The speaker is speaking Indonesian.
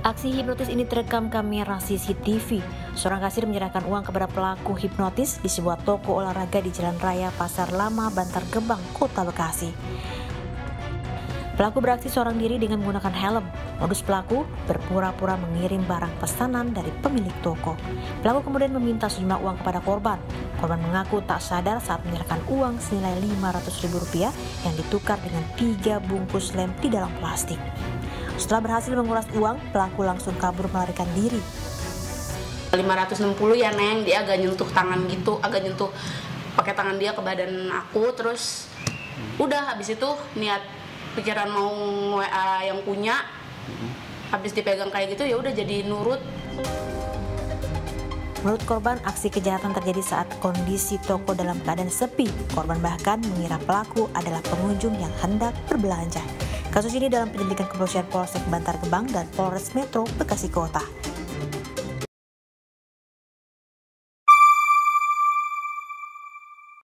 Aksi hipnotis ini terekam kamera CCTV. Seorang kasir menyerahkan uang kepada pelaku hipnotis di sebuah toko olahraga di Jalan Raya Pasar Lama, Bantar Gebang, Kota Bekasi. Pelaku beraksi seorang diri dengan menggunakan helm. Modus pelaku berpura-pura mengirim barang pesanan dari pemilik toko. Pelaku kemudian meminta sejumlah uang kepada korban. Korban mengaku tak sadar saat menyerahkan uang senilai Rp500.000 yang ditukar dengan 3 bungkus lem di dalam plastik. Setelah berhasil menguras uang, pelaku langsung kabur melarikan diri. 560 ya Neng, dia agak nyentuh tangan gitu, agak nyentuh pakai tangan dia ke badan aku, terus udah habis itu niat pikiran mau WA yang punya, habis dipegang kayak gitu ya udah jadi nurut. Menurut korban, aksi kejahatan terjadi saat kondisi toko dalam keadaan sepi. Korban bahkan mengira pelaku adalah pengunjung yang hendak berbelanja. Kasus ini dalam penyelidikan Kepolisian Polsek Bantar Gebang dan Polres Metro Bekasi Kota.